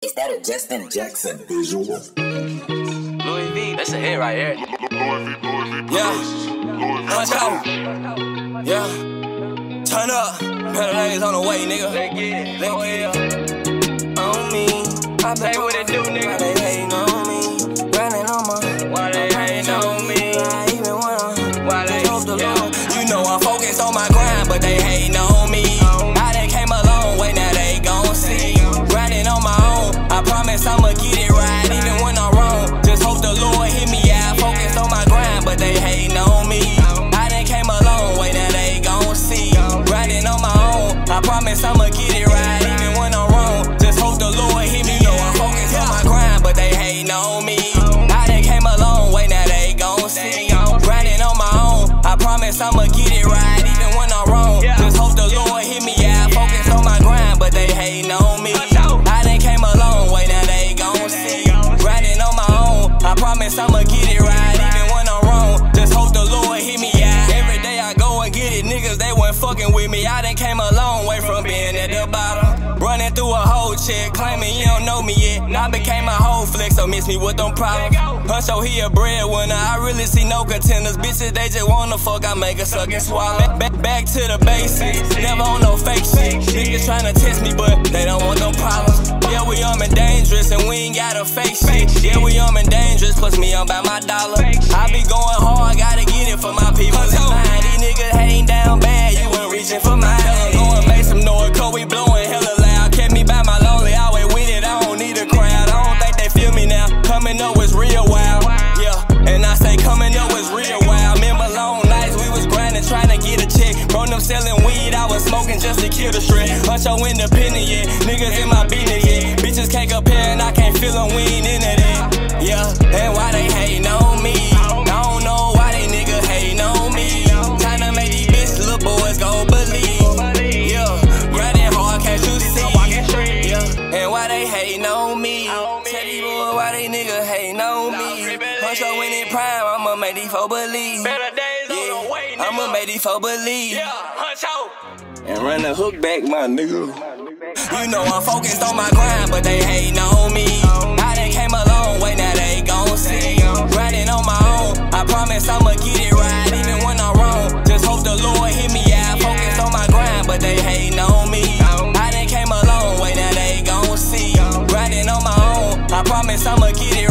Is that a Justin Jackson visual? Louis V, that's a hit right here. Yeah, watch out. Yeah, turn up. Better days on the way, nigga. Let's get it. Let's get it. On me, I bet what it do, nigga. Why they hating on me? Running on my. Why they hating on me? I even wanna. Why they? Yeah. You know I focus on my grind, but they hating on me. I done came a long way, now they gon' see. Grinding on my own, I promise I'ma get it right, even when I'm wrong. Just hope the Lord hear me out. Focus on my grind, but they hating on me. I done came a long way, now they gon' see. Grinding on my own, I promise I'ma get it right, even when I'm wrong. Just hope the Lord hear me. You know I focus on my grind, but they hating on me. I done came a long way, now they gon' see. Grinding on my own, I promise I'ma get it right, even when I'm wrong. Just hope the Lord hear me out. Focus on my grind, but they hating on me. I done came a long way, now they gon' see. Grinding on my own, I promise I'ma get it right, even when I'm wrong. Just hope the Lord hear me out. Every day I go and get it, niggas, they weren't fucking with me. I done came a long way from being at the bottom. Running through a whole chick, claiming you don't know me yet. I became a whole flex, so miss me with them problems. Huncho, he a breadwinner, I really see no contenders. Bitches, they just wanna fuck, I make a suck and swallow. Back to the basics, never on no fake shit. Niggas tryna test me, but they don't want no problems. Yeah, we armed and dangerous, and we ain't gotta fake shit. Yeah, we armed and dangerous, plus me I'm about my dollar. I be going hard, gotta get it for my people. These niggas hating down bad, you ain't reaching for mine. Go and make some noise, cause we blowing hella loud. Kept me by my lonely, always with it, I don't need a crowd. I don't think they feel me now, coming up was real wild. Yeah, and I say coming up was real wild. Remember long nights, we was grinding, trying to get a check. Bro, them selling weed, I was smoking just to kill the stress. Huncho independent, yeah, niggas in my business, yeah. Bitches can't compare and I can't feel them, we ain't into that. Yeah, and why they hating on me? I don't know why they niggas hating on me. Tryna make these bitch little boys go believe. Yeah, grinding hard, can't you see? Yeah, and why they hating on me? Tell these boys why they niggas hating on me. Huncho when in prime, I'ma make these folk believe. Better days on the way, nigga. I'ma make these folk believe. Yeah, Huncho. And run the hook back, my nigga. You know I'm focused on my grind, but they hating on me. I done came a long way, now they gon' see. Grinding on my own, I promise I'ma get it right, even when I'm wrong. Just hope the Lord hear me out. Focus on my grind, but they hating on me. I done came a long way, now they gon' see. Grinding on my own, I promise I'ma get it right.